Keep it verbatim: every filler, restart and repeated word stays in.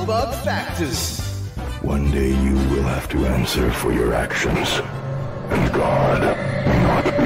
bug factors. One day you will have to answer for your actions. And God, not